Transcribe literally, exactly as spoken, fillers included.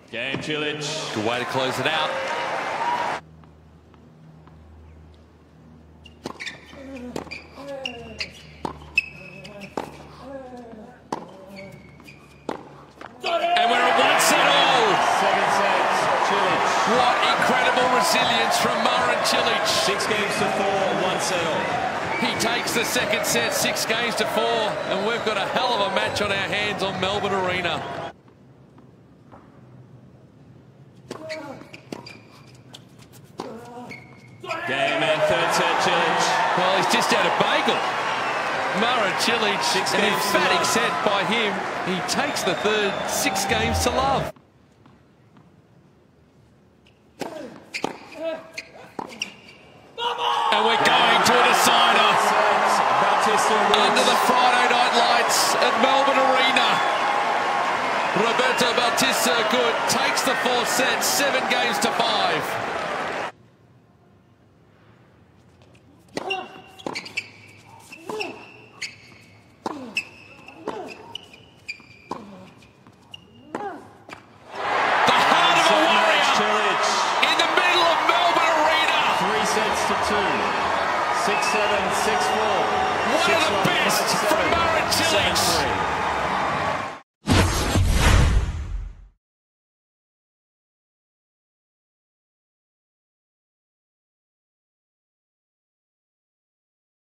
Game Cilic. Good way to close it out. And we're at one set all. Second set, Cilic. What incredible resilience from Marin Cilic. Six games to four, one set all. He takes the second set, six games to four, and we've got a hell of a match on our hands on Melbourne Arena. Game and third set, Cilic. Well, he's just had a bagel. Marin Cilic, Six an games to emphatic love. set by him. He takes the third, six games to love. And we're going to a decider under the Friday night lights at Melbourne Arena. Roberto Bautista Agut takes the fourth set, seven games to five. To two. Six seven, six four. One of the best from Marin Cilic.